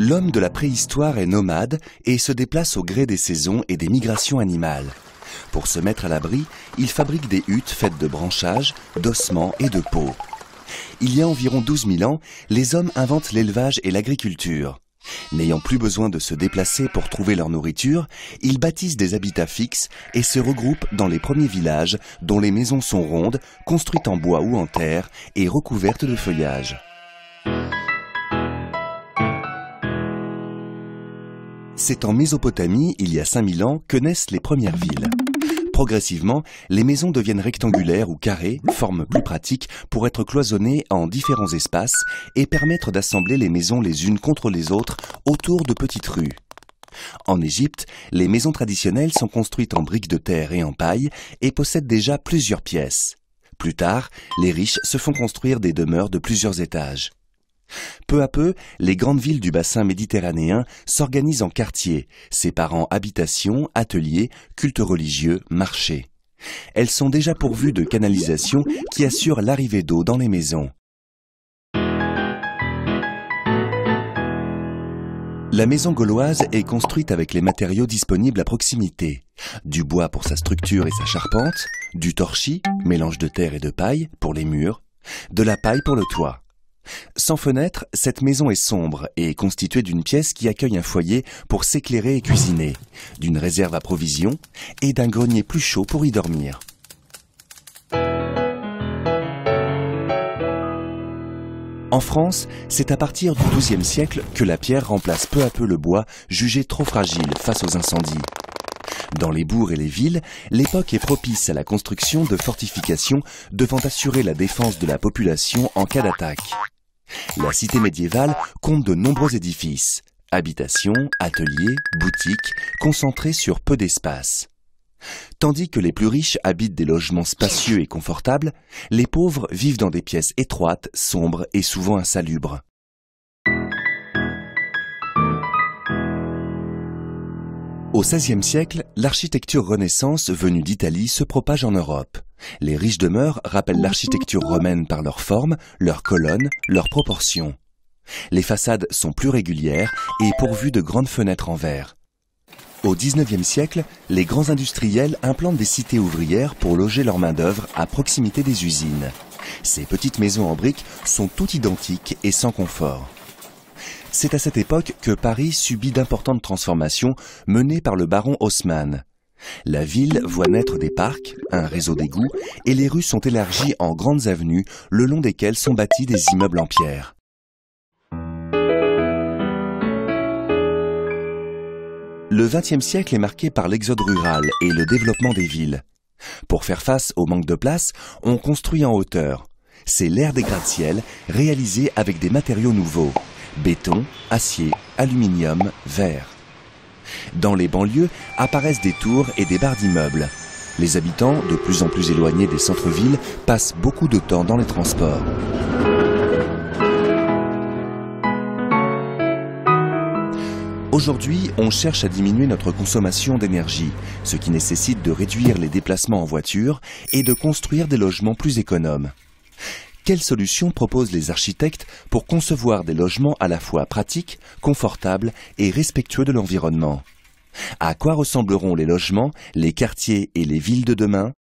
L'homme de la préhistoire est nomade et se déplace au gré des saisons et des migrations animales. Pour se mettre à l'abri, il fabrique des huttes faites de branchages, d'ossements et de peaux. Il y a environ 12 000 ans, les hommes inventent l'élevage et l'agriculture. N'ayant plus besoin de se déplacer pour trouver leur nourriture, ils bâtissent des habitats fixes et se regroupent dans les premiers villages dont les maisons sont rondes, construites en bois ou en terre et recouvertes de feuillage. C'est en Mésopotamie, il y a 5000 ans, que naissent les premières villes. Progressivement, les maisons deviennent rectangulaires ou carrées, forme plus pratique pour être cloisonnées en différents espaces et permettre d'assembler les maisons les unes contre les autres autour de petites rues. En Égypte, les maisons traditionnelles sont construites en briques de terre et en paille et possèdent déjà plusieurs pièces. Plus tard, les riches se font construire des demeures de plusieurs étages. Peu à peu, les grandes villes du bassin méditerranéen s'organisent en quartiers, séparant habitations, ateliers, cultes religieux, marchés. Elles sont déjà pourvues de canalisations qui assurent l'arrivée d'eau dans les maisons. La maison gauloise est construite avec les matériaux disponibles à proximité. Du bois pour sa structure et sa charpente, du torchis, mélange de terre et de paille, pour les murs, de la paille pour le toit. Sans fenêtre, cette maison est sombre et constituée d'une pièce qui accueille un foyer pour s'éclairer et cuisiner, d'une réserve à provisions et d'un grenier plus chaud pour y dormir. En France, c'est à partir du XIIe siècle que la pierre remplace peu à peu le bois, jugé trop fragile face aux incendies. Dans les bourgs et les villes, l'époque est propice à la construction de fortifications devant assurer la défense de la population en cas d'attaque. La cité médiévale compte de nombreux édifices, habitations, ateliers, boutiques, concentrés sur peu d'espace. Tandis que les plus riches habitent des logements spacieux et confortables, les pauvres vivent dans des pièces étroites, sombres et souvent insalubres. Au XVIe siècle, l'architecture Renaissance venue d'Italie se propage en Europe. Les riches demeures rappellent l'architecture romaine par leur forme, leurs colonnes, leurs proportions. Les façades sont plus régulières et pourvues de grandes fenêtres en verre. Au XIXe siècle, les grands industriels implantent des cités ouvrières pour loger leur main-d'œuvre à proximité des usines. Ces petites maisons en briques sont toutes identiques et sans confort. C'est à cette époque que Paris subit d'importantes transformations menées par le baron Haussmann. La ville voit naître des parcs, un réseau d'égouts, et les rues sont élargies en grandes avenues, le long desquelles sont bâtis des immeubles en pierre. Le XXe siècle est marqué par l'exode rural et le développement des villes. Pour faire face au manque de place, on construit en hauteur. C'est l'ère des gratte-ciel, réalisée avec des matériaux nouveaux. Béton, acier, aluminium, verre. Dans les banlieues apparaissent des tours et des barres d'immeubles. Les habitants, de plus en plus éloignés des centres-villes, passent beaucoup de temps dans les transports. Aujourd'hui, on cherche à diminuer notre consommation d'énergie, ce qui nécessite de réduire les déplacements en voiture et de construire des logements plus économes. Quelles solutions proposent les architectes pour concevoir des logements à la fois pratiques, confortables et respectueux de l'environnement? À quoi ressembleront les logements, les quartiers et les villes de demain?